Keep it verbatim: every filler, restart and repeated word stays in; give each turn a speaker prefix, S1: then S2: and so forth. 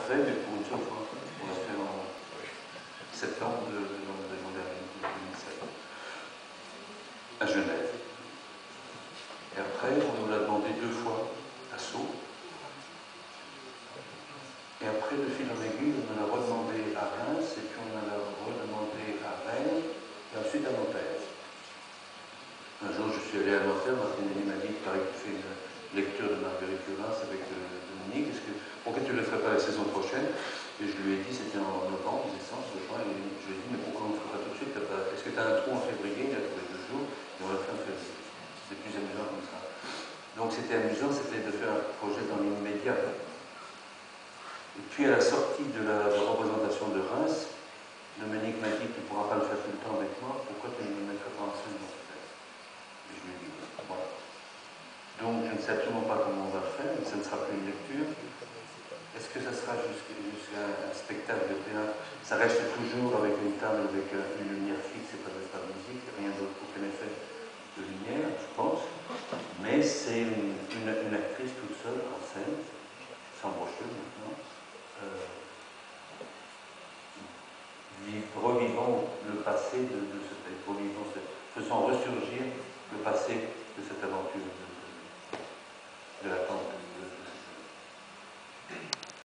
S1: fait, mais pour une seule fois. On l'a fait en septembre de, de, de l'an dernier, deux mille sept, à Genève. Et après, on nous l'a demandé deux fois à Sceaux. Et après, de fil en aiguille, on me l'a redemandé à Reims, et puis on me l'a redemandé à Rennes, et ensuite à Nanterre. Un jour, je suis allé à Nanterre, Martinelli m'a dit qu'il paraît que tu fais une lecture de Marguerite Duras avec euh, Dominique, est-ce que, pourquoi tu ne le ferais pas la saison prochaine? Et je lui ai dit, c'était en novembre, décembre, je crois, et je lui ai dit, mais pourquoi on ne le ferait pas tout de suite? Est-ce que tu as un trou en février? Il a trouvé deux jours, et on l'a fait en février. C'était plus amusant comme ça. Donc c'était amusant, c'était de faire un projet dans l'immédiat. Et puis à la sortie de la, de la représentation de Reims, Dominique m'a dit, tu ne pourras pas le faire tout le temps avec moi, pourquoi tu ne me mettrais pas en scène dans ce texte? Et je lui ai dit, voilà. Donc je ne sais absolument pas comment on va le faire, mais ça ne sera plus une lecture. Est-ce que ça sera jusqu'à jusqu'à un spectacle de théâtre? Ça reste toujours avec une table, avec une lumière fixe et pas de, pas de musique, rien d'autre, aucun effet de lumière, je pense. Mais c'est une, une, une actrice toute seule en scène, sans brochure maintenant, euh, revivant le passé de, de ce texte, revivant, faisant ressurgir le passé de cette aventure.